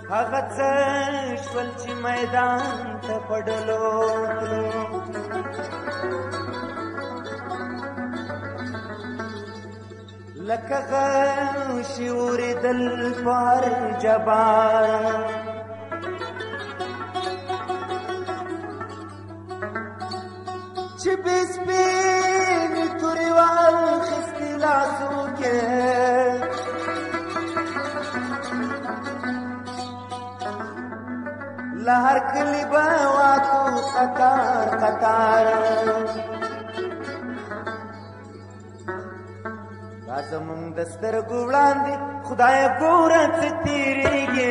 هغه څه شول چې میدان ته په ډلو تلو لکه غشي اورېدل په هر جبار چې بې سپینې تورې واخیستې لاسو کې له هر کلي به واتو قطار قطار دا زمونږ د سترګو وړاندې خدایه ګوره څه تېرېږي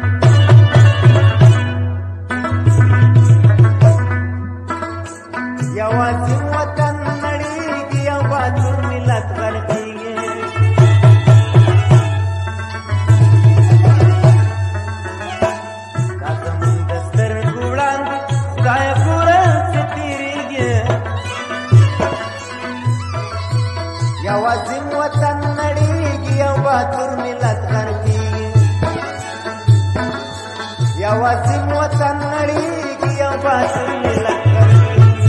یوازې وطن نړېږي یو بهادر ملت غرقېږي دا زمونږ د سترګو وړاندې خدایه ګوره څه تېرېږي یوازې وطن نړېږي یو بهادر ملت غرقېږي یوازې وطن نړېږي یو بهادر ملت غرقېږي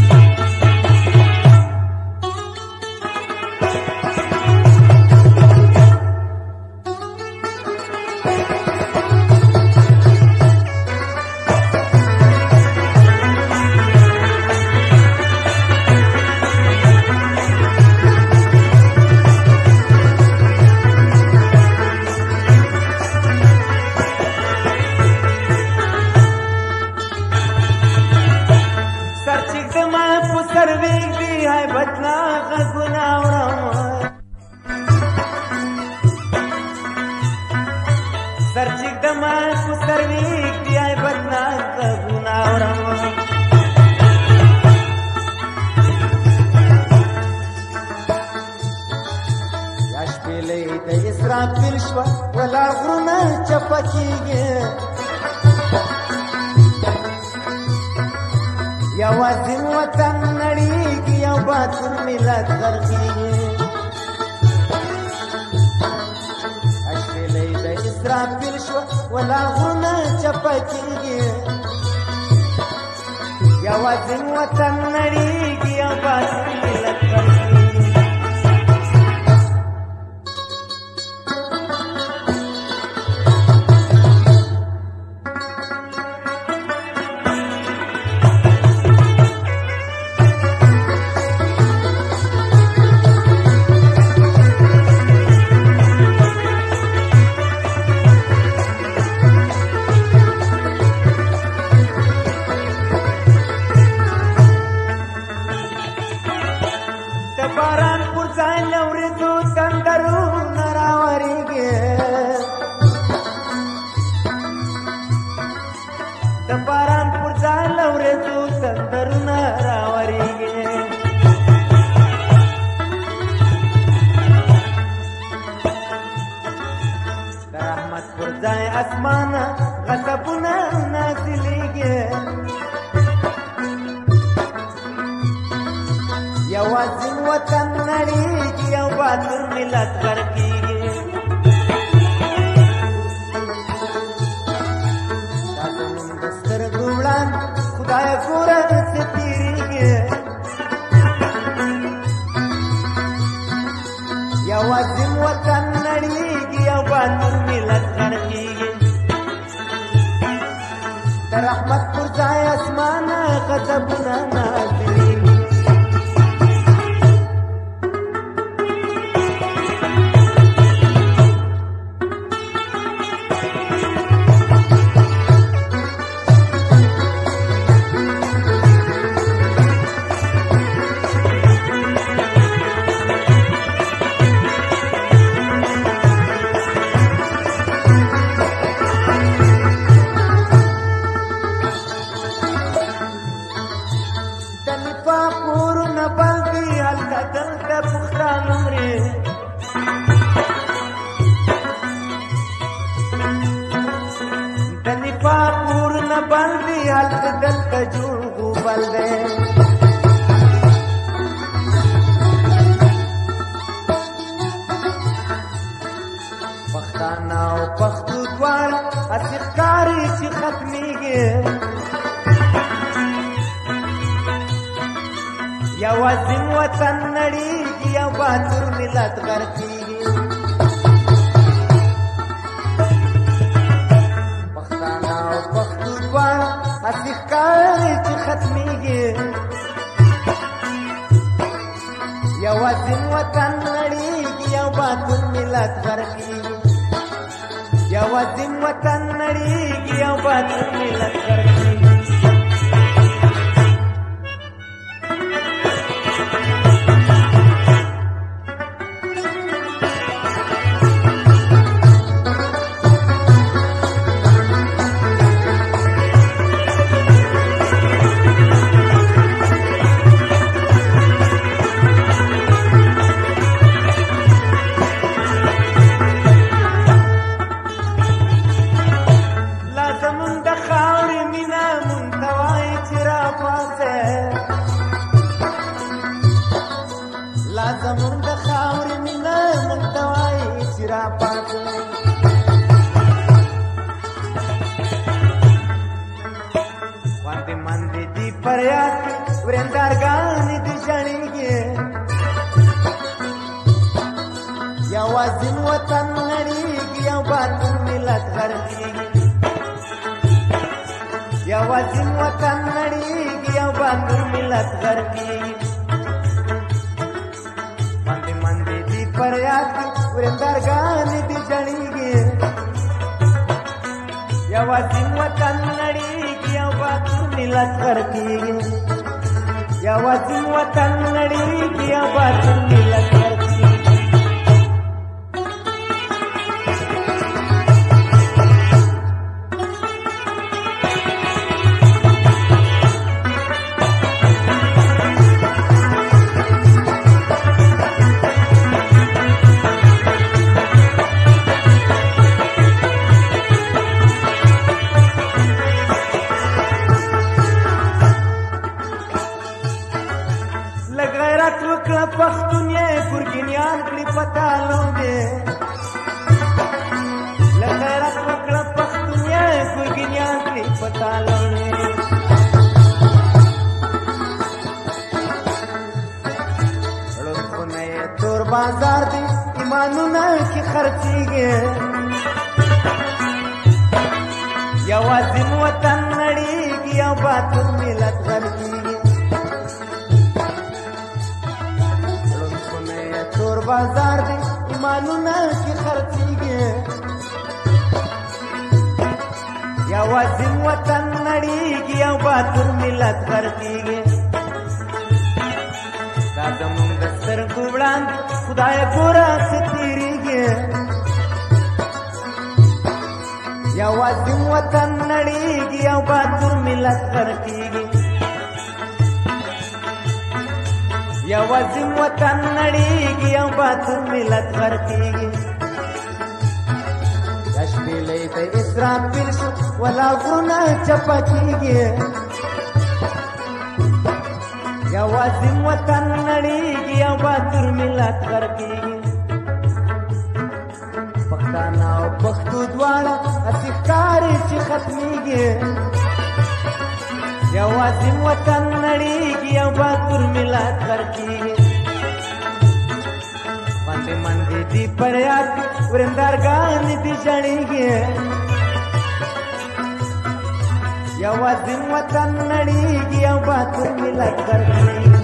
یوازې وطن نړېږي یو بهادر ملت غرقېږي شپېلۍ د اسرافیل شوه ولا غرونه چپه کېږي یوازې وطن نړېږي یو بهادر ملت غرقېږي اسمانه غضبونه نازلېږي یوازې وطن نړېږي یو بهادر ملت غرقېږي دا زمونږ د سترګو وړاندې خدایه ګوره څه تېرېږي یوازې وطن نړېږي یو بهادر ملت غرقېږي د رحمت پر ځای اسمانه غضبونه نازلېږي پښتانه او پښتو دواړه اسقاری چې ختمیږي یوازې وطن نړیږي یو بهادر ملت غرقیږي پښتانه او پښتو دواړه اسقاری چې ختمیږي یوازې وطن نړیږي یو بهادر ملت غرقیږي یوازې وطن نړیږي یو بهادر ملت غرقیږي زمون د خاورې مینه مونږ ته وایي چې راپاڅئ خوندې مندې دي فریاد کې ورېندارګانې دي ژړېږي یوازې وطن نړېږي یو بهادر ملت غرقېږي یوازې وطن نړېږي یو بهادر ملت غرقېږي فریاد کی ورندارګانې دي ژړېږي یوازې وطن نړېږي یو بهادر ملت غرقېږي یوازې وطن نړېږي یو بهادر ملت غرقېږي پښتون یې ګرګینیان کړي پتالو دې له غیرت وکړه پښتون یې ګرګینیان کړي پتالو دې لوخونه یې تور بازار دي ایمانونه کې خرڅېږي یوازې وطن نړېږي یو بهادر ملت غرقېږي تور بازار دی ایمانونه کې خرڅېږي یوازې وطن نړېږي یو بهادر ملت غرقېږي دا زمونږ د سترګو وړاندې خدای ګوره څه تېرېږي یوازې وطن نړېږي یو بهادر ملت غرقېږي یوازې وطن نړېږي یو بهادر ملت غرقېږي دا شپېلۍ د اسرافیل شو ولا غرونه چپه کېږي یوازې وطن نړېږي یو بهادر ملت غرقېږي پښتانه او پښتو دواړه هسې ښکاري چې ختمېږي یوازې وطن نړېږي یو بهادر ملت غرقېږي خوندې مندې دي فریاد کې ورېندارګانې دي ژړېږي یوازې وطن نړېږي یو بهادر ملت غرقېږي